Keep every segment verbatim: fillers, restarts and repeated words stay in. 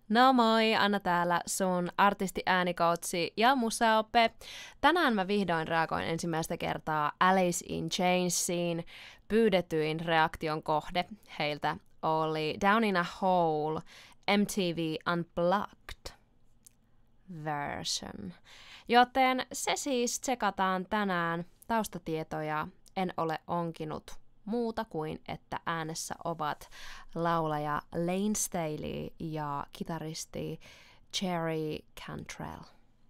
No moi, Anna täällä, sun artisti-äänikoutsi ja musaoppe. Tänään mä vihdoin reagoin ensimmäistä kertaa Alice in Chainsiin. Pyydetyin reaktion kohde heiltä oli Down in a Hole M T V Unplugged version. Joten se siis tsekataan tänään. Taustatietoja en ole onkinut muuta kuin, että äänessä ovat laulaja Layne Staley ja kitaristi Jerry Cantrell.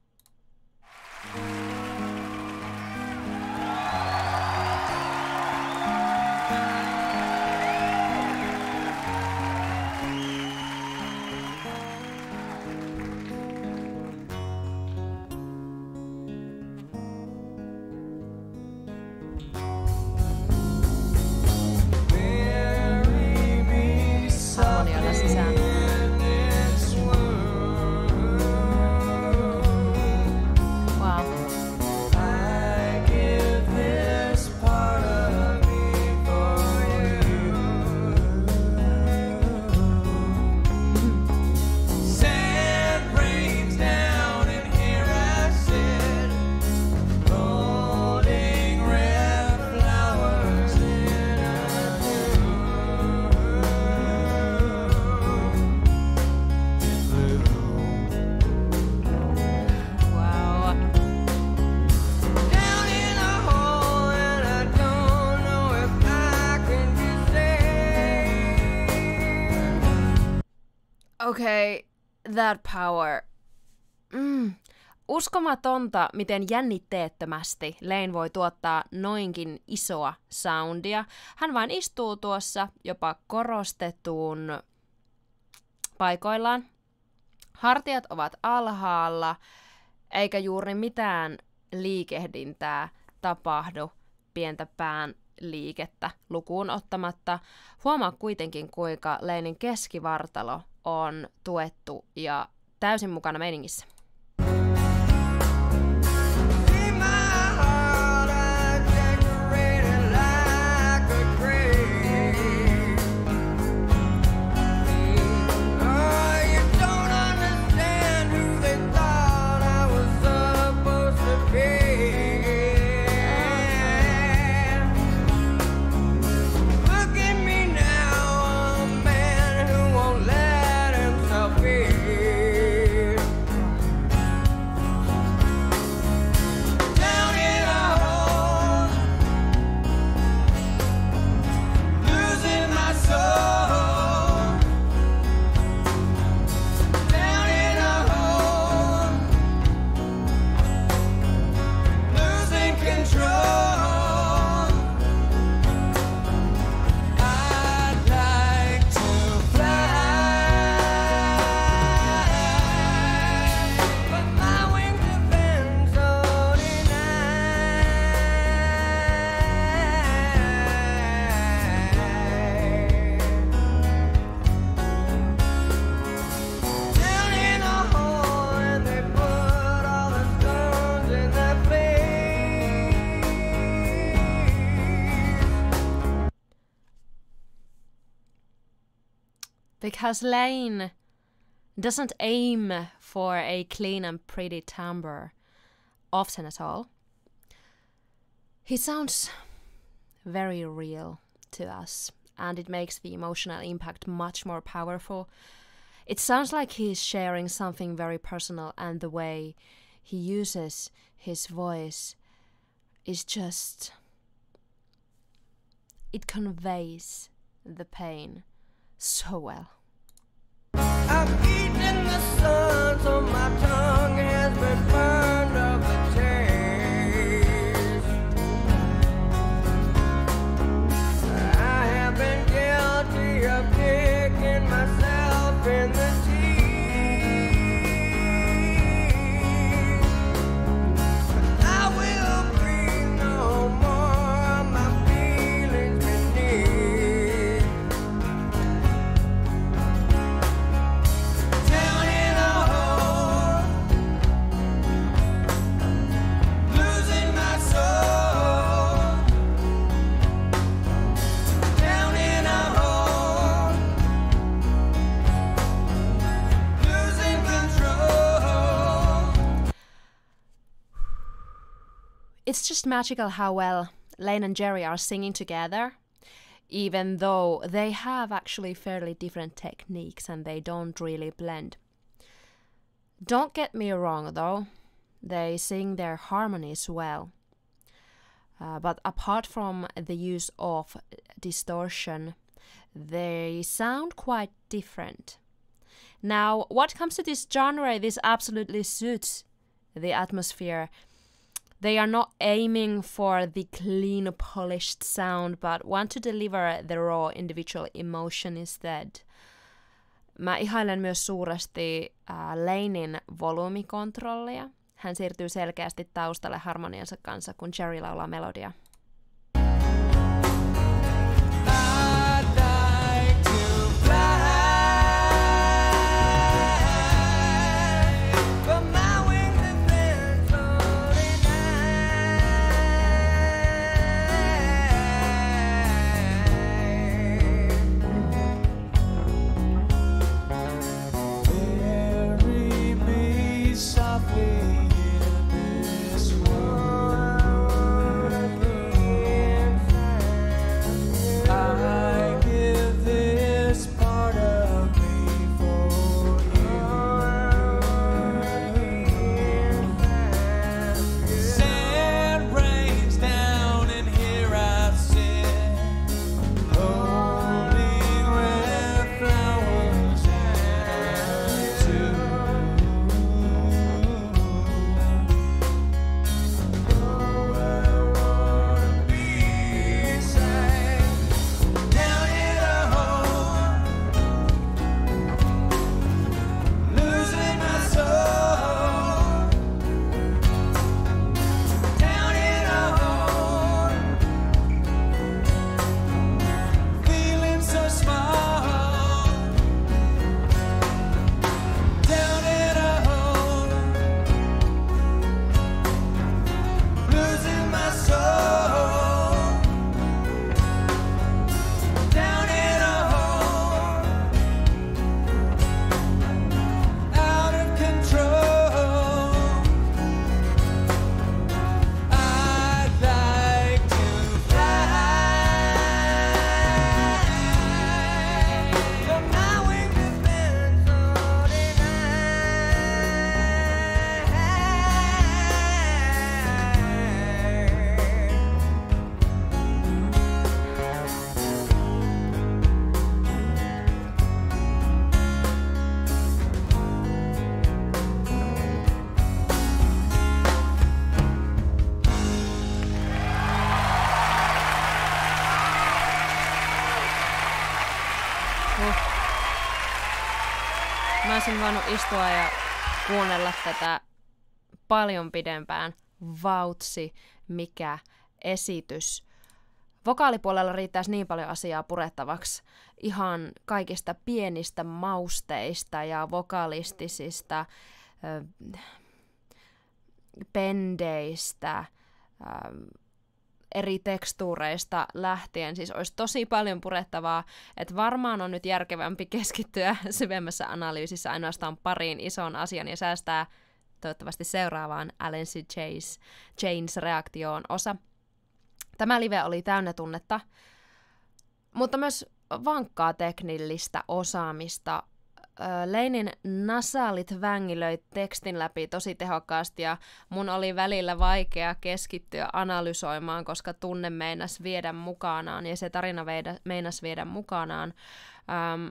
Harmonioilla sisään. Wow. Okay, that power. Mm. Uskomatonta, miten jännitteettömästi Layne voi tuottaa noinkin isoa soundia. Hän vain istuu tuossa jopa korostetun paikoillaan. Hartiat ovat alhaalla, eikä juuri mitään liikehdintää tapahdu pientä pään liikettä lukuun ottamatta. Huomaa kuitenkin, kuinka Laynen keskivartalo on tuettu ja täysin mukana meiningissä. Because Layne doesn't aim for a clean and pretty timbre often at all. He sounds very real to us, and it makes the emotional impact much more powerful. It sounds like he's sharing something very personal, and the way he uses his voice is just... it conveys the pain so well. I've eaten the sun, so my tongue has been burned of the taste. I have been guilty of kicking myself in the teeth. I will breathe no more of my feelings beneath. it's just magical how well Lane and Jerry are singing together, even though they have actually fairly different techniques and they don't really blend. Don't get me wrong though, they sing their harmonies well. Uh, but apart from the use of distortion, they sound quite different. Now, what comes to this genre, this absolutely suits the atmosphere. They are not aiming for the clean, polished sound, but want to deliver the raw individual emotion instead. Mä ihailen myös suuresti äh, Lanen volyymikontrollia. Hän siirtyy selkeästi taustalle harmoniansa kanssa, kun Jerry laulaa melodia. Mä olisin voinut istua ja kuunnella tätä paljon pidempään. Vautsi, mikä esitys. Vokaalipuolella riittäisi niin paljon asiaa purettavaksi. Ihan kaikista pienistä mausteista ja vokalistisista ö, pendeistä, ö, eri tekstuureista lähtien. Siis olisi tosi paljon purettavaa, että varmaan on nyt järkevämpi keskittyä syvemmässä analyysissä ainoastaan pariin ison asian ja säästää toivottavasti seuraavaan Alice Janes, Janes reaktioon osa. Tämä live oli täynnä tunnetta, mutta myös vankkaa teknillistä osaamista. Lanen nasaalit vängilöi tekstin läpi tosi tehokkaasti ja mun oli välillä vaikea keskittyä analysoimaan, koska tunne meinas viedä mukanaan ja se tarina meinas viedä mukanaan. Ähm,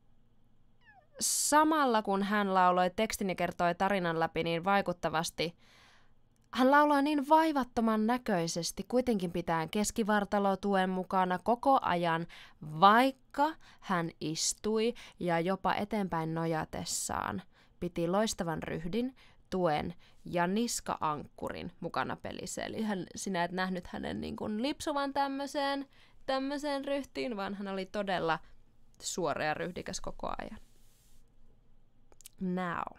samalla kun hän lauloi tekstin ja kertoi tarinan läpi niin vaikuttavasti, hän lauloi niin vaivattoman näköisesti, kuitenkin pitäen keskivartalotuen mukana koko ajan, vaikka hän istui ja jopa eteenpäin nojatessaan piti loistavan ryhdin, tuen ja niska-ankkurin mukana pelissä. Eli hän, sinä et nähnyt hänen niin kuin lipsuvan tämmöiseen, tämmöiseen ryhtiin, vaan hän oli todella suora ja ryhdikäs koko ajan. Now.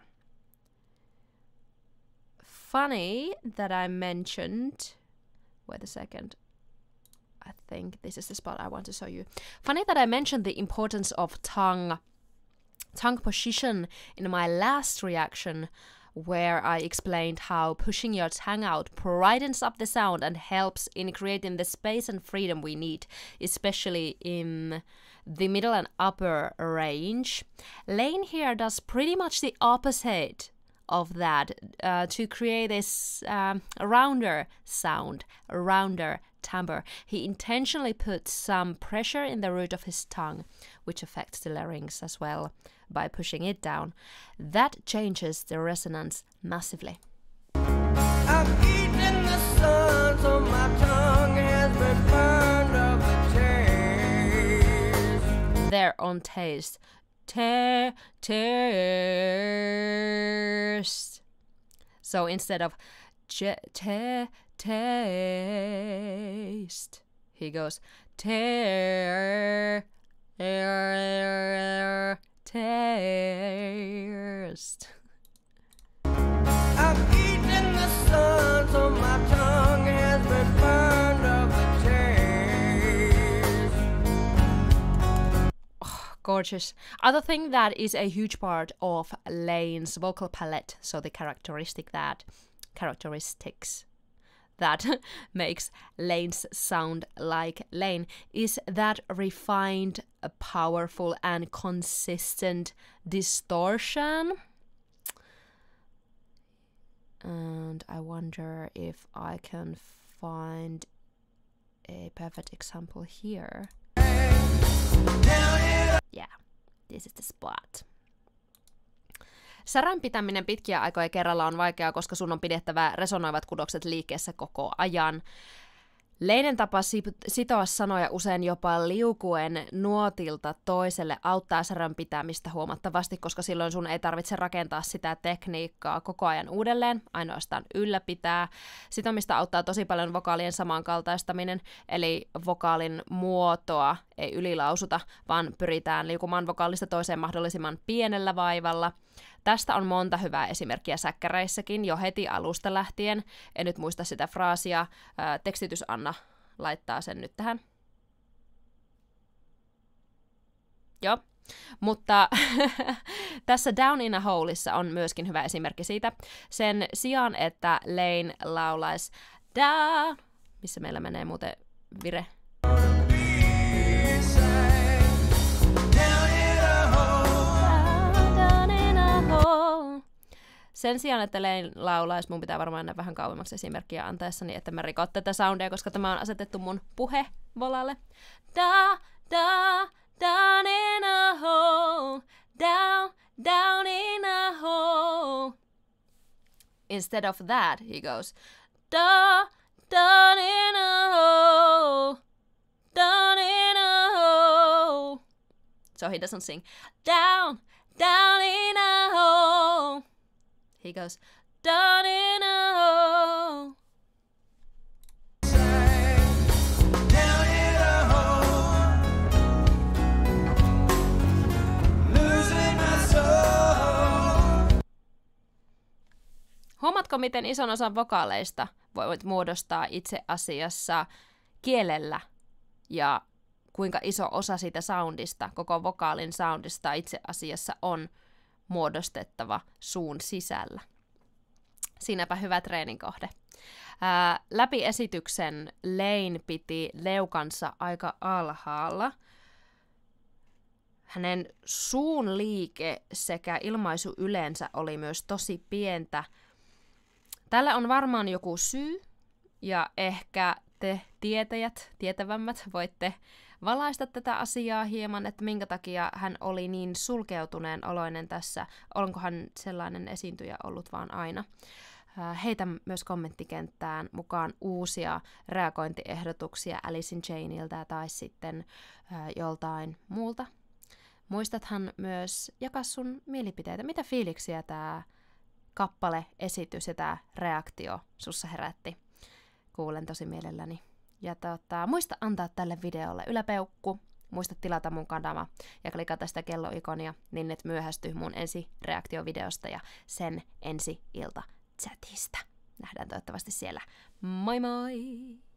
Funny that I mentioned, wait a second, I think this is the spot I want to show you. Funny that I mentioned the importance of tongue, tongue position in my last reaction where I explained how pushing your tongue out brightens up the sound and helps in creating the space and freedom we need, especially in the middle and upper range. Lane here does pretty much the opposite of that uh, to create this um, rounder sound, a rounder timbre. He intentionally puts some pressure in the root of his tongue, which affects the larynx as well by pushing it down. That changes the resonance massively. I've eaten the sun, so my tongue has been burned of the taste. There on taste. Ta- taste. So instead of j- ta- taste, he goes tear, taste. I've eaten the sun, so my tongue has been burned of the taste. Oh, gorgeous. Other thing that is a huge part of Lane's vocal palette, so the characteristic that characteristics that makes Lane's sound like Lane, is that refined, powerful and consistent distortion. And I wonder if I can find a perfect example here. Yeah, this is the spot. Särön pitäminen pitkiä aikoja kerralla on vaikeaa, koska sun on pidettävä resonoivat kudokset liikkeessä koko ajan. Leinen tapa sitoa sanoja usein jopa liukuen nuotilta toiselle auttaa särön pitämistä huomattavasti, koska silloin sun ei tarvitse rakentaa sitä tekniikkaa koko ajan uudelleen, ainoastaan ylläpitää. Sitomista auttaa tosi paljon vokaalien samankaltaistaminen, eli vokaalin muotoa ei ylilausuta, vaan pyritään liukumaan vokaalista toiseen mahdollisimman pienellä vaivalla. Tästä on monta hyvää esimerkkiä säkkäreissäkin jo heti alusta lähtien. En nyt muista sitä fraasia. Ää, tekstitys Anna laittaa sen nyt tähän. Joo. Mutta tässä Down in a Holeissa on myöskin hyvä esimerkki siitä. Sen sijaan, että Lane laulaisi da, missä meillä menee muuten vire. Sen sijaan, että Lane laulaisi, mun pitää varmaan mennä vähän kauemmaksi esimerkkiä antaessani, että mä rikot tätä soundia, koska tämä on asetettu mun puhevolalle. Da, da, down in a hole, down, down in a hole. Instead of that, he goes, da, down in a hole, down in a hole. So he doesn't sing, down, down in a hole. He goes, down in a hole. Down in a hole. Losing my soul. Huomaatko, miten ison osan vokaaleista voit muodostaa itse asiassa kielellä ja kuinka iso osa siitä soundista, koko vokaalin soundista itse asiassa on muodostettava suun sisällä. Siinäpä hyvä treeninkohde. Ää, läpi esityksen Lane piti leukansa aika alhaalla. Hänen suun liike sekä ilmaisu yleensä oli myös tosi pientä. Tällä on varmaan joku syy, ja ehkä te tietäjät, tietävämmät, voitte valaista tätä asiaa hieman, että minkä takia hän oli niin sulkeutuneen oloinen tässä. Onkohan sellainen esiintyjä ollut vaan aina? Heitän myös kommenttikenttään mukaan uusia reagointiehdotuksia Alice in Chainilta tai sitten joltain muulta. Muistathan myös jakaa sun mielipiteitä. Mitä fiiliksiä tämä kappale, esitys ja tämä reaktio sussa herätti? Kuulen tosi mielelläni. Ja tota, muista antaa tälle videolle yläpeukku, muista tilata mun kanava ja klikata sitä kelloikonia, niin et myöhästy mun ensi reaktiovideosta ja sen ensi ilta chatista. Nähdään toivottavasti siellä. Moi moi!